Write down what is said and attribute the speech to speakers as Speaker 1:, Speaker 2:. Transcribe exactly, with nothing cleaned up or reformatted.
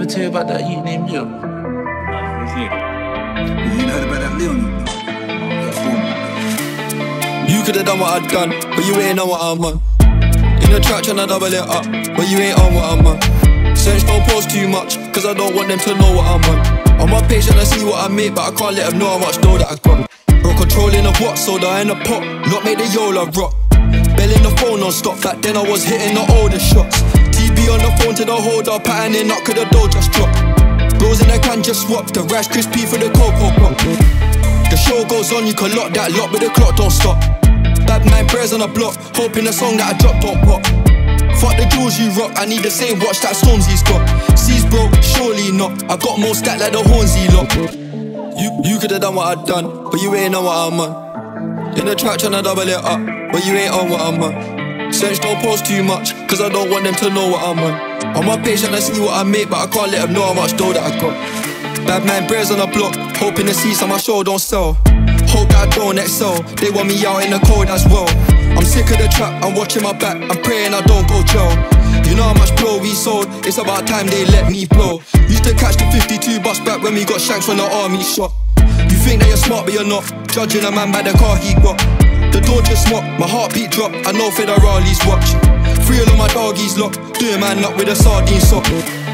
Speaker 1: tell you about that youth named Leo?
Speaker 2: You ain't heard about that Leon?
Speaker 3: You could've done what I'd done, but you ain't on what I'm on. In the track tryna double it up, but you ain't on what I'm on. Search don't post too much, cause I don't want them to know what I'm on. I'm on page and I see what I make, but I can't let them know how much dough that I got. Bro, controlling the what, soda in the pot, not make the Yola rock. Belling the phone non-stop, back then I was hitting the older shots. T V on the phone to the holder, patterning up, cause the dough just dropped. Bros in the can just swap, the Rice Krispie for the Cocoa Pop. The show goes on, you can lock that lock, but the clock don't stop. Bad man prayers on the block, hoping the song that I drop don't pop. Fuck the jewels you rock, I need the same watch that Stormzy's got. C's broke, surely not, I got more stack like the Hornsey lot. You, you could've done what I'd done, but you ain't on what I'm on. In the track tryna double it up, but you ain't on what I'm on. Search don't post too much, cause I don't want them to know what I'm on. I'm on page and I see what I make, but I can't let them know how much dough that I got. Bad man prayers on the block, hoping to see some my show don't sell. Hope that I don't excel, they want me out in the cold as well. I'm sick of the trap, I'm watching my back, I'm praying I don't go jail. You know how much blow we sold, it's about time they let me blow. Used to catch the fifty-two bus back when we got shanks when the army shot. You think that you're smart but you're not, judging a man by the car he got. The door just smoked, my heartbeat dropped, I know Federali's watch. Three of my doggies locked, doing man up with a sardine sock.